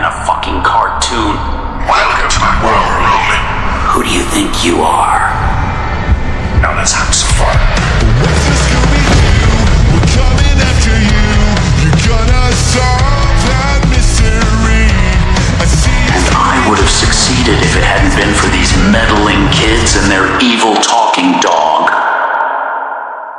a fucking cartoon. Welcome to my world, Roman. Who do you think you are? Now let's have some fun. What's the Scooby-Doo? We're coming after you. You're gonna solve that mystery. I see. And I would have succeeded if it hadn't been for these meddling kids and their evil talk.